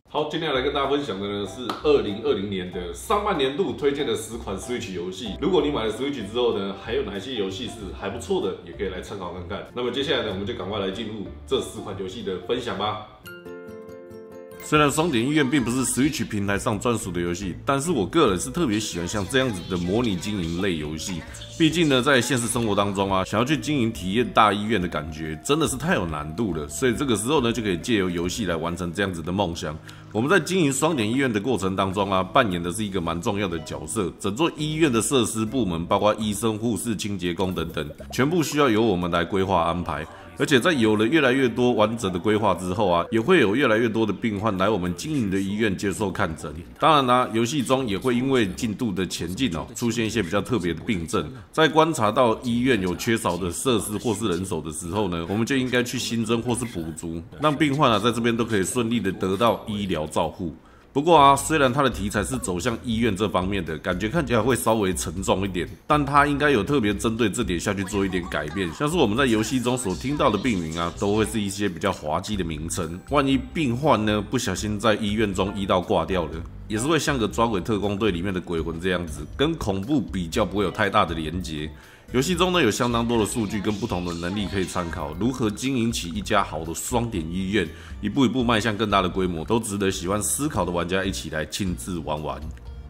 好，今天来跟大家分享的呢是2020年的上半年度推荐的10款 Switch 游戏。如果你买了 Switch 之后呢，还有哪些游戏是还不错的，也可以来参考看看。那么接下来呢，我们就赶快来进入这10款游戏的分享吧。虽然双点医院并不是 Switch 平台上专属的游戏，但是我个人是特别喜欢像这样子的模拟经营类游戏。毕竟呢，在现实生活当中啊，想要去经营体验大医院的感觉，真的是太有难度了。所以这个时候呢，就可以借由游戏来完成这样子的梦想。我们在经营双点医院的过程当中啊，扮演的是一个蛮重要的角色。整座医院的设施部门，包括医生、护士、清洁工等等，全部需要由我们来规划安排。而且在有了越来越多完整的规划之后啊，也会有越来越多的病患来我们经营的医院接受看诊。当然啦，游戏中也会因为进度的前进出现一些比较特别的病症。在观察到医院有缺少的设施或是人手的时候呢，我们就应该去新增或是补足，让病患在这边都可以顺利的得到医疗照护。不过啊，虽然它的题材是走向医院这方面的，感觉看起来会稍微沉重一点，但它应该有特别针对这点下去做一点改变。像是我们在游戏中所听到的病名啊，都会是一些比较滑稽的名称。万一病患呢不小心在医院中医到挂掉了，也是会像个抓鬼特工队里面的鬼魂这样子，跟恐怖比较不会有太大的连结。游戏中呢有相当多的数据跟不同的能力可以参考，如何经营起一家好的双点医院，一步一步迈向更大的规模，都值得喜欢思考的玩家一起来亲自玩玩。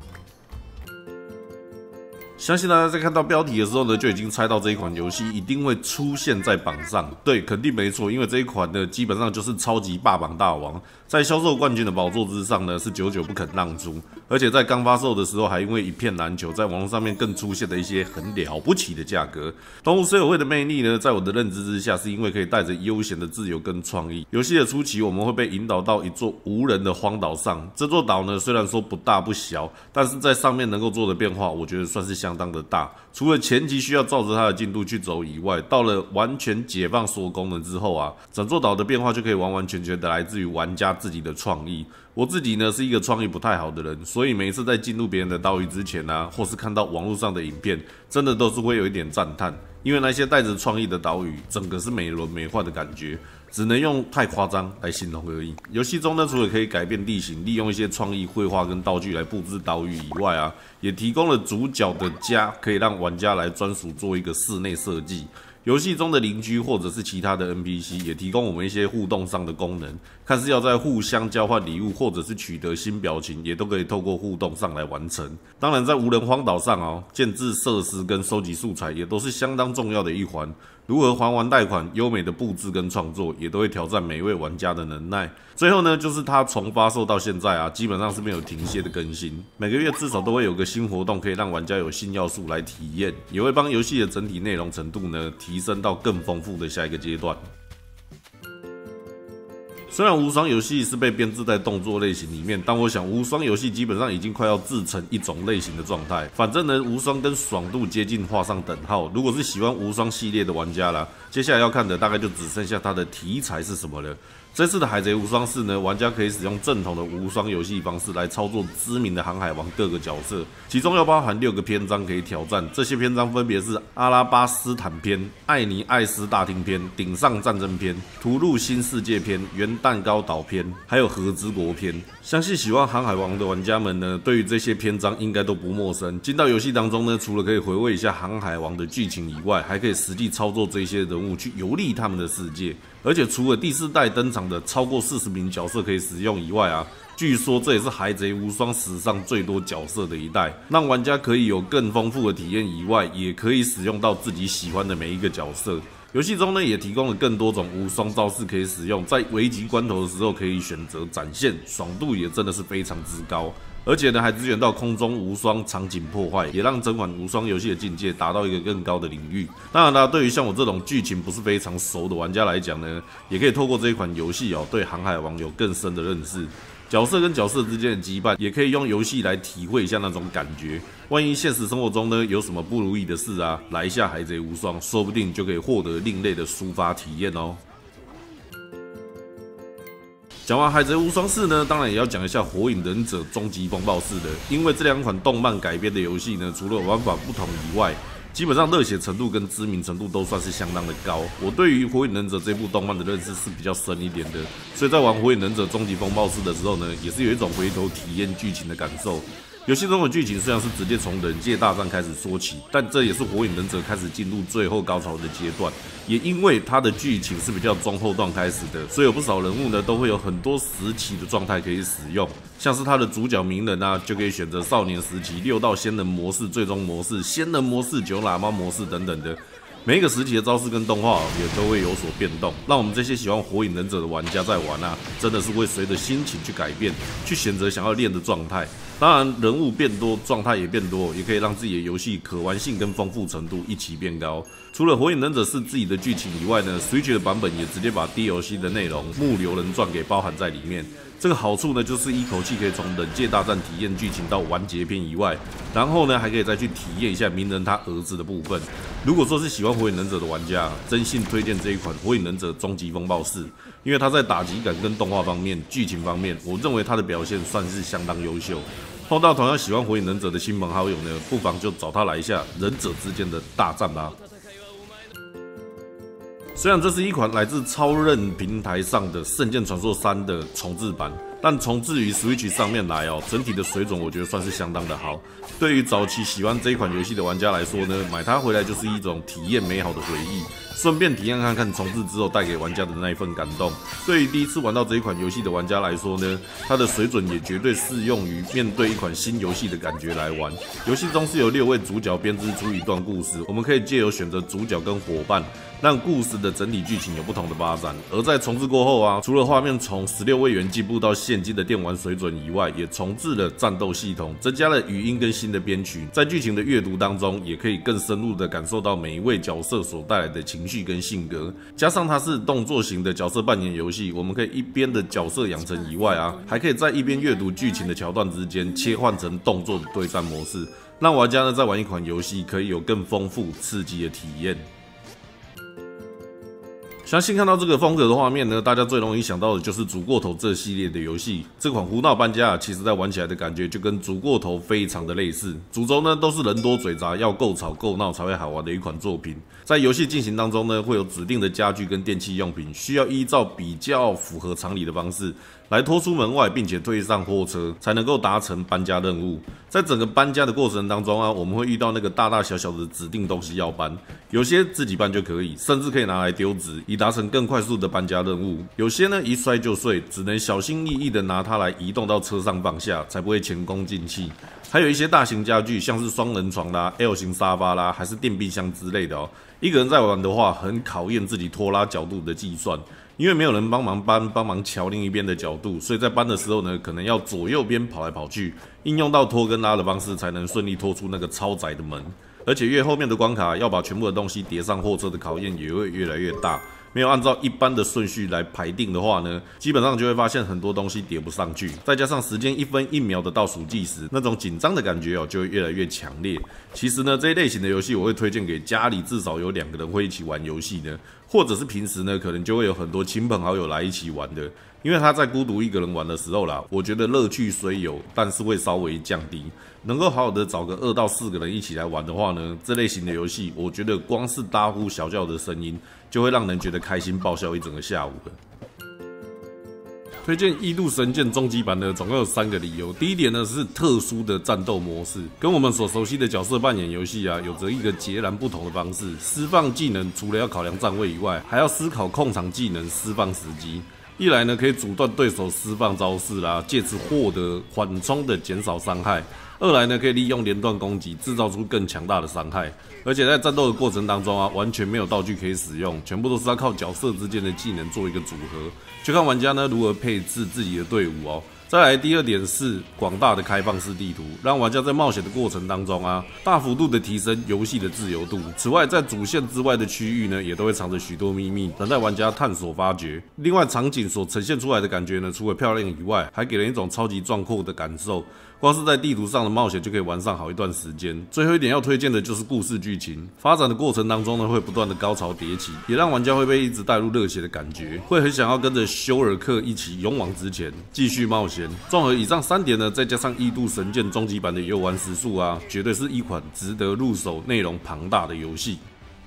相信大家在看到标题的时候呢，就已经猜到这一款游戏一定会出现在榜上。对，肯定没错，因为这一款呢基本上就是超级霸榜大王，在销售冠军的宝座之上呢是久久不肯让出，而且在刚发售的时候还因为一片难求，在网络上面更出现了一些很了不起的价格。动物森友会的魅力呢，在我的认知之下，是因为可以带着悠闲的自由跟创意。游戏的初期，我们会被引导到一座无人的荒岛上，这座岛呢虽然说不大不小，但是在上面能够做的变化，我觉得算是相当的大。除了前期需要照着它的进度去走以外，到了完全解放所有功能之后啊，整座岛的变化就可以完完全全的来自于玩家自己的创意。我自己呢是一个创意不太好的人，所以每一次在进入别人的岛屿之前啊，或是看到网络上的影片，真的都是会有一点赞叹，因为那些带着创意的岛屿，整个是美轮美奂的感觉，只能用太夸张来形容而已。游戏中呢，除了可以改变地形，利用一些创意绘画跟道具来布置岛屿以外啊，也提供了主角的家，可以让玩家来专属做一个室内设计。游戏中的邻居或者是其他的 NPC 也提供我们一些互动上的功能，看是要在互相交换礼物或者是取得新表情，也都可以透过互动上来完成。当然在无人荒岛上建置设施跟收集素材也都是相当重要的一环。如何还完贷款，优美的布置跟创作也都会挑战每一位玩家的能耐。最后呢，就是它从发售到现在啊，基本上是没有停歇的更新，每个月至少都会有个新活动，可以让玩家有新要素来体验，也会帮游戏的整体内容程度呢提升到更丰富的下一个阶段。虽然无双游戏是被编制在动作类型里面，但我想无双游戏基本上已经快要自成一种类型的状态。反正呢，无双跟爽度接近画上等号。如果是喜欢无双系列的玩家啦，接下来要看的大概就只剩下它的题材是什么了。这次的海贼无双4呢，玩家可以使用正统的无双游戏方式来操作知名的航海王各个角色，其中要包含6个篇章可以挑战。这些篇章分别是阿拉巴斯坦篇、艾尼艾斯大厅篇、顶上战争篇、屠戮新世界篇、元蛋糕岛篇，还有和之国篇。相信喜欢航海王的玩家们呢，对于这些篇章应该都不陌生。进到游戏当中呢，除了可以回味一下航海王的剧情以外，还可以实际操作这些人物去游历他们的世界。而且除了第4代登场的超过40名角色可以使用以外啊，据说这也是海贼无双史上最多角色的一代，让玩家可以有更丰富的体验以外，也可以使用到自己喜欢的每一个角色。游戏中呢也提供了更多种无双招式可以使用，在危急关头的时候可以选择展现，爽度也真的是非常之高。而且呢还支援到空中无双场景破坏，也让整款无双游戏的境界达到一个更高的领域。当然啦，对于像我这种剧情不是非常熟的玩家来讲呢，也可以透过这一款游戏对航海王有更深的认识。角色跟角色之间的羁绊，也可以用游戏来体会一下那种感觉。万一现实生活中呢有什么不如意的事啊，来一下海贼无双，说不定就可以获得另类的抒发体验哦。讲完《海贼无双4》呢，当然也要讲一下《火影忍者：终极风暴4》的，因为这2款动漫改编的游戏呢，除了玩法不同以外， 基本上热血程度跟知名程度都算是相当的高。我对于《火影忍者》这部动漫的认识是比较深一点的，所以在玩《火影忍者：终极风暴4》的时候呢，也是有一种回头体验剧情的感受。游戏中的剧情虽然是直接从忍界大战开始说起，但这也是火影忍者开始进入最后高潮的阶段。也因为它的剧情是比较中后段开始的，所以有不少人物呢都会有很多时期的状态可以使用，像是它的主角鸣人啊，就可以选择少年时期、6道仙人模式、最终模式、仙人模式、九喇嘛模式等等的。每一个时期的招式跟动画也都会有所变动，让我们这些喜欢火影忍者的玩家在玩啊，真的是会随着心情去改变，去选择想要练的状态。当然，人物变多，状态也变多，也可以让自己的游戏可玩性跟丰富程度一起变高。除了火影忍者是自己的剧情以外呢 ，Switch 的版本也直接把 DLC 的内容《木流人传》给包含在里面。这个好处呢，就是一口气可以从忍界大战体验剧情到完结篇以外，然后呢，还可以再去体验一下鸣人他儿子的部分。如果说是喜欢火影忍者的玩家，真心推荐这一款《火影忍者：终极风暴4》，因为它在打击感跟动画方面、剧情方面，我认为它的表现算是相当优秀。碰到同样喜欢火影忍者的亲朋好友呢，不妨就找他来一下忍者之间的大战吧。虽然这是一款来自超任平台上的《圣剑传说3》的重制版，但重置于 Switch 上面来哦，整体的水准我觉得算是相当的好。对于早期喜欢这一款游戏的玩家来说呢，买它回来就是一种体验美好的回忆，顺便体验看看重置之后带给玩家的那一份感动。对于第一次玩到这一款游戏的玩家来说呢，它的水准也绝对适用于面对一款新游戏的感觉来玩。游戏中是由6位主角编织出一段故事，我们可以借由选择主角跟伙伴，让故事的整体剧情有不同的发展。而在重置过后啊，除了画面从16位元进步到现今的电玩水准以外，也重置了战斗系统，增加了语音跟新的编曲。在剧情的阅读当中，也可以更深入的感受到每一位角色所带来的情绪跟性格。加上它是动作型的角色扮演游戏，我们可以一边的角色养成以外啊，还可以在一边阅读剧情的桥段之间切换成动作的对战模式，让玩家呢在玩一款游戏可以有更丰富刺激的体验。相信看到这个风格的画面呢，大家最容易想到的就是煮过头这系列的游戏。这款胡闹搬家其实在玩起来的感觉就跟煮过头非常的类似，主轴呢都是人多嘴杂，要够吵够闹才会好玩的一款作品。在游戏进行当中呢，会有指定的家具跟电器用品，需要依照比较符合常理的方式来拖出门外，并且推上货车，才能够达成搬家任务。在整个搬家的过程当中啊，我们会遇到那个大大小小的指定东西要搬，有些自己搬就可以，甚至可以拿来丢纸，以达成更快速的搬家任务。有些呢一摔就碎，只能小心翼翼的拿它来移动到车上放下，才不会前功尽弃。还有一些大型家具，像是双人床啦、L 型沙发啦，还是电冰箱之类的哦。一个人在玩的话，很考验自己拖拉角度的计算。因为没有人帮忙搬、帮忙瞧另一边的角度，所以在搬的时候呢，可能要左右边跑来跑去，应用到拖跟拉的方式，才能顺利拖出那个超窄的门。而且越后面的关卡，要把全部的东西叠上货车的考验也会越来越大。没有按照一般的顺序来排定的话呢，基本上就会发现很多东西叠不上去。再加上时间1分1秒的倒数计时，那种紧张的感觉就会越来越强烈。其实呢，这一类型的游戏我会推荐给家里至少有2个人会一起玩游戏的，或者是平时呢可能就会有很多亲朋好友来一起玩的。因为他在孤独一个人玩的时候啦，我觉得乐趣虽有，但是会稍微降低。能够好好的找个2到4个人一起来玩的话呢，这类型的游戏，我觉得光是大呼小叫的声音，就会让人觉得开心爆笑一整个下午了。推荐《异度神剑》终极版呢，总共有3个理由。第一点呢是特殊的战斗模式，跟我们所熟悉的角色扮演游戏啊，有着一个截然不同的方式。释放技能除了要考量站位以外，还要思考控场技能释放时机。一来呢，可以阻断对手释放招式啦，借此获得缓冲的减少伤害；二来呢，可以利用连段攻击制造出更强大的伤害。而且在战斗的过程当中啊，完全没有道具可以使用，全部都是要靠角色之间的技能做一个组合，就看玩家呢如何配置自己的队伍哦。再来第二点是广大的开放式地图，让玩家在冒险的过程当中啊，大幅度的提升游戏的自由度。此外，在主线之外的区域呢，也都会藏着许多秘密，等待玩家探索发掘。另外，场景所呈现出来的感觉呢，除了漂亮以外，还给人一种超级壮阔的感受。光是在地图上的冒险就可以玩上好一段时间。最后一点要推荐的就是故事剧情，发展的过程当中呢，会不断的高潮迭起，也让玩家会被一直带入热血的感觉，会很想要跟着休尔克一起勇往直前，继续冒险。 先。综合以上3点呢，再加上《异度神剑》终极版的游玩时数啊，绝对是一款值得入手、内容庞大的游戏。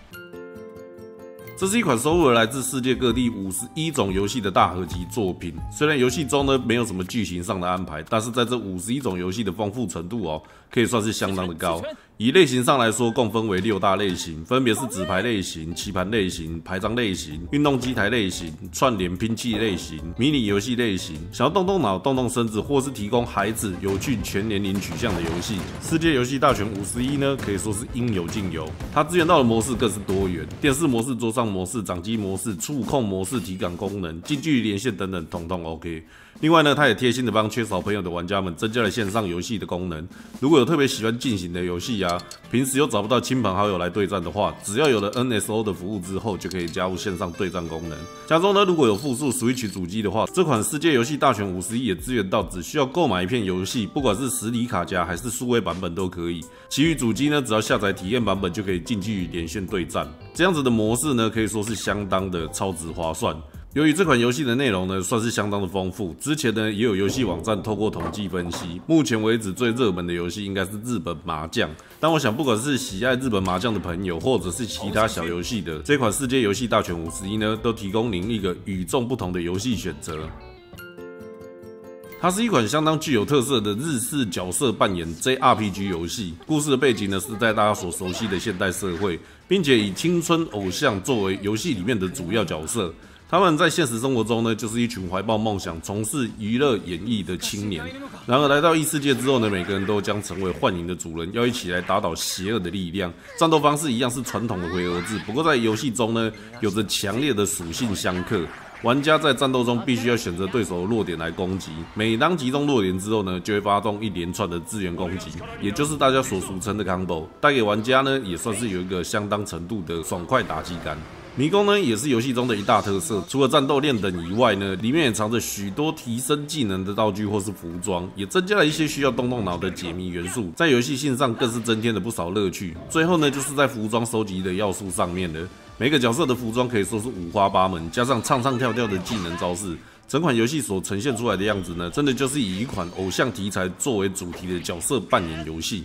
这是一款收录了来自世界各地51种游戏的大合集作品。虽然游戏中呢没有什么剧情上的安排，但是在这51种游戏的丰富程度哦，可以算是相当的高。以类型上来说，共分为6大类型，分别是纸牌类型、棋盘类型、牌张类型、运动机台类型、串联拼器类型、迷你游戏类型。想要动动脑、动动身子，或是提供孩子有趣全年龄取向的游戏，世界游戏大全51呢，可以说是应有尽有。它支援到的模式更是多元，电视模式、桌上模式、掌机模式、触控模式、体感功能、近距离连线等等，统统 OK。另外呢，它也贴心的帮缺少朋友的玩家们增加了线上游戏的功能。如果有特别喜欢进行的游戏啊，平时又找不到亲朋好友来对战的话，只要有了 NSO 的服务之后，就可以加入线上对战功能。家中呢，如果有附属 Switch 主机的话，这款世界游戏大全51也支援到只需要购买一片游戏，不管是实体卡夹还是数位版本都可以。其余主机呢，只要下载体验版本就可以近距离连线对战。这样子的模式呢，可以说是相当的超值划算。由于这款游戏的内容呢，算是相当的丰富，之前呢也有游戏网站透过统计分析，目前为止最热门的游戏应该是日本麻将。但我想，不管是喜爱日本麻将的朋友，或者是其他小游戏的，这款世界游戏大全51呢，都提供您一个与众不同的游戏选择。它是一款相当具有特色的日式角色扮演 JRPG 游戏。故事的背景呢是在大家所熟悉的现代社会，并且以青春偶像作为游戏里面的主要角色。他们在现实生活中呢，就是一群怀抱梦想、从事娱乐演艺的青年。然而来到异世界之后呢，每个人都将成为幻影的主人，要一起来打倒邪恶的力量。战斗方式一样是传统的回合制，不过在游戏中呢，有着强烈的属性相克。玩家在战斗中必须要选择对手的弱点来攻击，每当击中弱点之后呢，就会发动一连串的资源攻击，也就是大家所俗称的 combo， 带给玩家呢也算是有一个相当程度的爽快打击感。迷宫呢也是游戏中的一大特色，除了战斗练等以外呢，里面也藏着许多提升技能的道具或是服装，也增加了一些需要动动脑的解谜元素，在游戏性上更是增添了不少乐趣。最后呢，就是在服装收集的要素上面了，每个角色的服装可以说是五花八门，加上唱唱跳跳的技能招式，整款游戏所呈现出来的样子呢，真的就是以一款偶像题材作为主题的角色扮演游戏。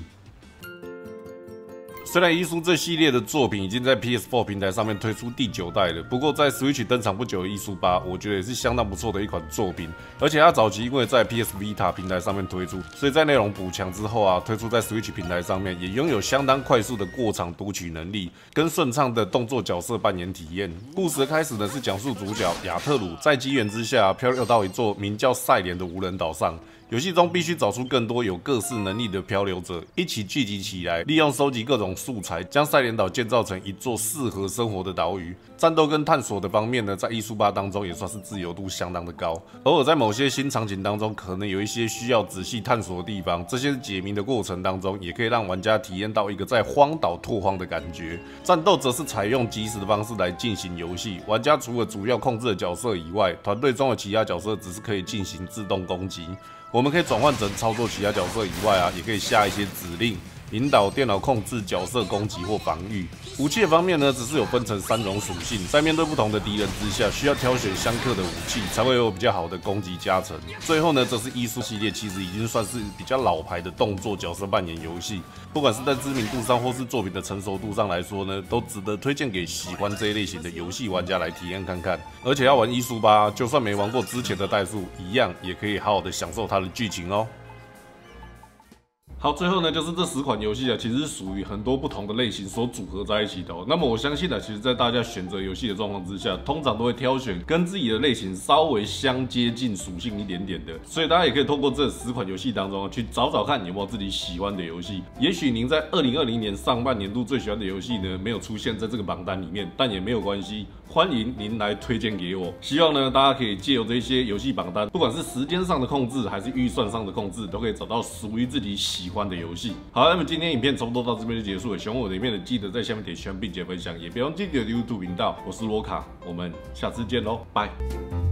虽然伊苏这系列的作品已经在 PS4 平台上面推出第9代了，不过在 Switch 登场不久的伊苏8，我觉得也是相当不错的一款作品。而且它早期因为在 PS Vita 平台上面推出，所以在内容补强之后啊，推出在 Switch 平台上面，也拥有相当快速的过场读取能力，跟顺畅的动作角色扮演体验。故事的开始呢，是讲述主角亚特鲁在机缘之下漂流到一座名叫赛莲的无人岛上。游戏中必须找出更多有各式能力的漂流者，一起聚集起来，利用收集各种素材，将赛莲岛建造成一座适合生活的岛屿。战斗跟探索的方面呢，在伊苏8当中也算是自由度相当的高。偶尔在某些新场景当中，可能有一些需要仔细探索的地方，这些解谜的过程当中，也可以让玩家体验到一个在荒岛拓荒的感觉。战斗则是采用即时的方式来进行游戏，玩家除了主要控制的角色以外，团队中的其他角色只是可以进行自动攻击。我们可以转换成操作其他角色以外啊，也可以下一些指令，引导电脑控制角色攻击或防御。武器的方面呢，只是有分成3种属性，在面对不同的敌人之下，需要挑选相克的武器，才会有比较好的攻击加成。最后呢，这是伊苏系列其实已经算是比较老牌的动作角色扮演游戏，不管是在知名度上或是作品的成熟度上来说呢，都值得推荐给喜欢这一类型的游戏玩家来体验看看。而且要玩伊苏8，就算没玩过之前的代数，一样也可以好好的享受它的剧情哦。好，最后呢，就是这10款游戏啊，其实是属于很多不同的类型所组合在一起的哦。那么我相信呢，其实在大家选择游戏的状况之下，通常都会挑选跟自己的类型稍微相接近属性一点点的。所以大家也可以透过这10款游戏当中去找找看有没有自己喜欢的游戏。也许您在2020年上半年度最喜欢的游戏呢，没有出现在这个榜单里面，但也没有关系。欢迎您来推荐给我。希望呢，大家可以借由这些游戏榜单，不管是时间上的控制还是预算上的控制，都可以找到属于自己喜欢的游戏。好，那么今天影片差不多到这边就结束了。喜欢我的影片的，记得在下面点喜欢并且分享，也别忘记订阅 YouTube 频道。我是罗卡，我们下次见喽，拜。